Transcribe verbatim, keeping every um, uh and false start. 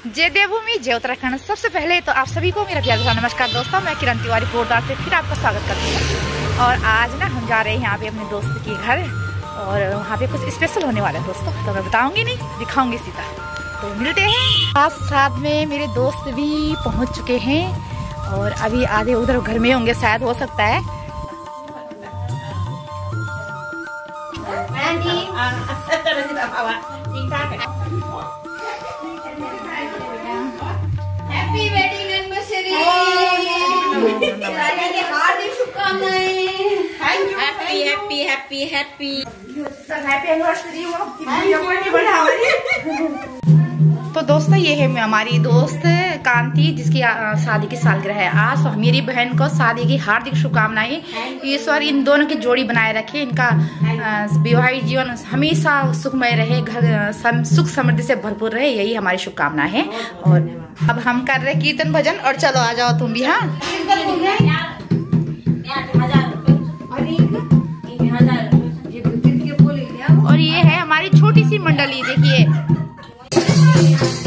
जय देवभूमि, जय उत्तराखंड। सबसे पहले तो आप सभी को मेरा प्यार भरा नमस्कार दोस्तों। मैं किरण तिवारी पोर्टदार से फिर आपका स्वागत करती हूँ। और आज ना हम जा रहे हैं यहाँ पे अपने दोस्त के घर और वहाँ पे कुछ स्पेशल होने वाला है दोस्तों। तो मैं बताऊंगी नहीं, दिखाऊंगी सीधा। तो मिलते हैं। साथ साथ में मेरे दोस्त भी पहुँच चुके हैं और अभी आधे उधर घर में होंगे शायद, हो सकता है। Happy wedding anniversary. हार्दिक शुभकामनाएं। Thank you. Happy happy happy happy happy anniversary. तो दोस्तों ये है हमारी दोस्त कांति, जिसकी शादी की सालगिरह है आज। तो मेरी बहन को शादी की हार्दिक शुभकामनाएं। ईश्वर इन दोनों की जोड़ी बनाए रखे, इनका वैवाहिक जीवन हमेशा सुखमय रहे, घर सुख समृद्धि से भरपूर रहे, यही हमारी शुभकामना है। और अब हम कर रहे कीर्तन भजन। और चलो आ जाओ तुम भी। हाँ, और ये है हमारी छोटी सी मंडली, देखिए।